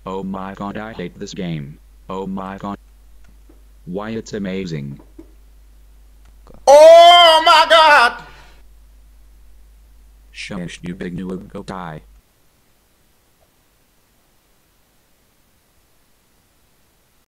Oh my god, I hate this game. Oh my god. Why it's amazing. Oh my god! Shush, you big noob, go die.